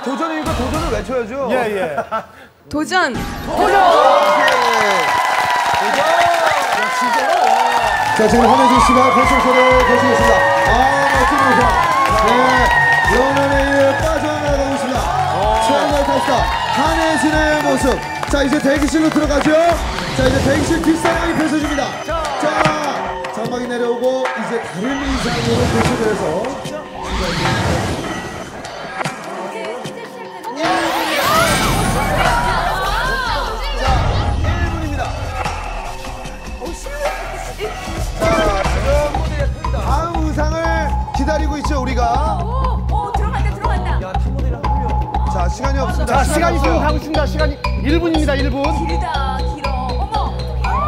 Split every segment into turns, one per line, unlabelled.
도전이니까 도전을 외쳐야죠.
예.
도전!
자, 지금 한혜진 씨가 결승선을 거치겠습니다. 멋진 모습. 네, 영혼의 일을 빠져나가고 있습니다. 최연의 탑스타 한혜진의 모습. 자, 이제 대기실로 들어가죠. 자, 이제 대기실 뒷사람이 펼쳐집니다. 자, 장막이 내려오고 이제 다른 인상으로 교체를 해서 다음 의상을 기다리고 있죠, 우리가.
들어간다.
야, 탑모델이랑 합류.
자, 시간이 없습니다.
자, 시간이 지금 가고 있습니다. 시간이 1분입니다, 1분.
길다, 길어. 어머!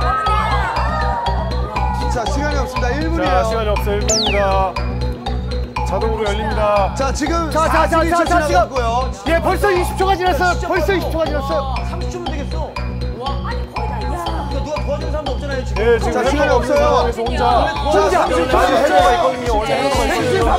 자, 시간이 없습니다. 1분이에요.
자, 시간이 없어요. 1분입니다. 자동으로 열립니다.
자, 지금
자,
42초
시간.
지나갔고요.
예, 벌써 20초가 지났어요. 벌써 20초가 지났어요.
30초면 되겠어.
아니, 거의 다 있어.
이거 누가 도와주는 사람도 없잖아요, 지금.
네, 지금
자,
헬퍼가
시간이
없는
없어요.
상황에서 혼자.
자, 30초.
헬퍼가 있거든요. 원래 헬퍼가 있어요.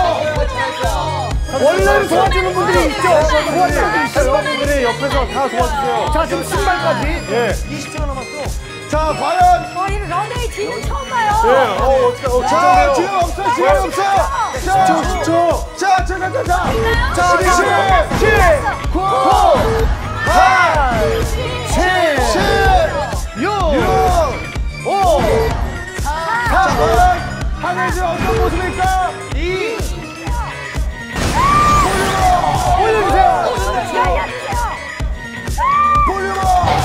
30초.
원래는 도와주는 분들이 있죠. 도와주는 분들이 있어요.
헬퍼분들이 옆에서 다 도와주세요.
자, 지금 신발까지.
예.
20초가 남았어.
자, 과연.
머리는 런웨이 뒤는 처음 봐요.
예.
자,
긴장돼요.
지금 없어요. 시간 없어요. 자,
10초.
자, 10, 9, 8, 7, 6, 5. 자, 과연 한혜진 어떤 모습일까?
올려주세요.
볼륨업!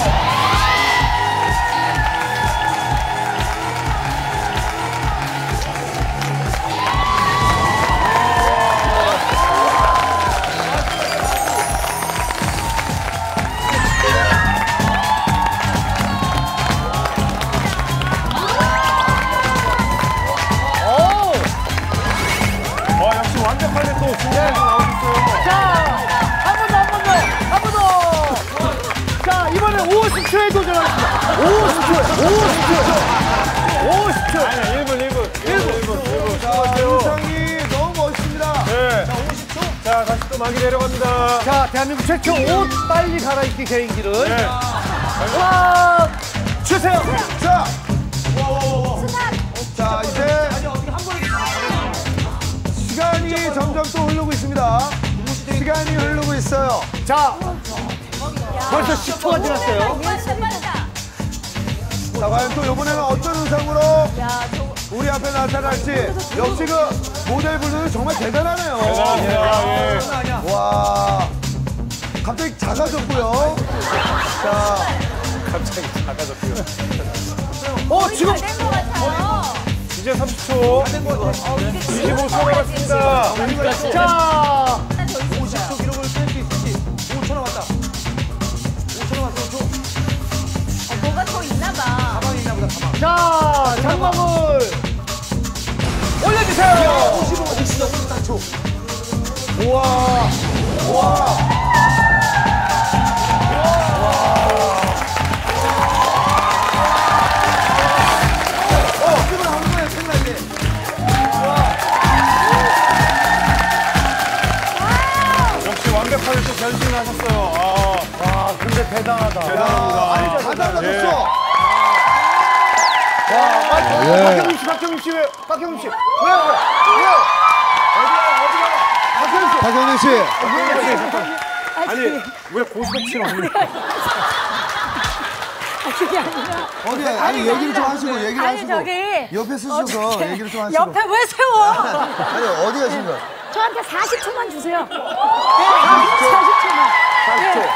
역시 완벽하게 또 중간에 나오고 있어요.
자, 한 번 더. 자, 이번엔 50초에 도전하겠습니다. 50초.
아니야, 1분.
자, 의상이 너무 멋있습니다.
네. 자, 50초. 자, 다시 또 막이 내려갑니다.
자, 대한민국 최초 옷 빨리 갈아입기 개인기를.
네.
와, 주세요.
자, 자, 이제 시간이 점점 또 흐르고 있습니다. 시간이 흐르고 있어요.
자, 벌써 10초가 지났어요.
자, 과연 또 이번에는 어떤 의상으로 우리 앞에 나타날지. 역시 그 모델분들은 정말 대단하네요.
대단합니다. 예.
와, 갑자기 작아졌고요. 자,
갑자기 작아졌고요.
지금
된것 같아요.
이제 30초. 25초 남았습니다.
자,
50초 기록을 깰 수 있을지. 5초 남았다. 5초 남았어, 5초.
뭐가 더 있나 봐.
가방이 있나 보다, 가방.
자, 장막을 올려주세요.
55, 54초. 우와, 우와.
지금 하는 거예요, 생각이.
역시 완벽하게 또 변신을 하셨어요.
근데 대단하다.
대단합니다.
아니, 다 달라졌어.
박경림 씨 왜? 박경림 씨.
박경림 씨.
아니, 왜 고스톱치는 없는
그게 아니라.
어디, 아니, 얘기를 좀 하시고, 얘기를
아니,
하시고.
저기.
옆에 쓰셔서
어떻게
얘기를 좀 하시고.
옆에 왜 세워?
아니, 어디 가신 거야?
저한테 40초만 주세요. 네, 40초만.
40초.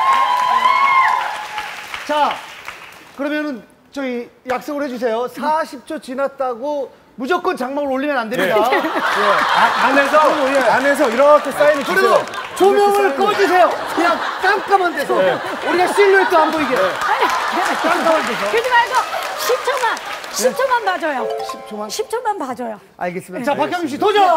자, 그러면은 저희 약속을 해주세요. 40초 지났다고 무조건 장막을 올리면 안 됩니다.
안에서 이렇게 사인을
그리고
주세요.
조명을 꺼주세요. 그냥 깜깜한 데서. 우리가 실루엣도 안 보이게. 깜깜한 데서.
그러지 말고 10초만 봐줘요.
10초만?
10초만 봐줘요.
알겠습니다. 자, 박경림 씨 도전!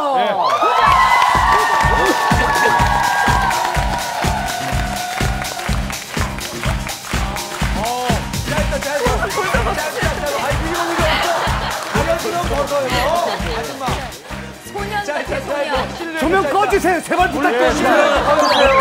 조명 꺼주세요. 제발 부탁드립니다.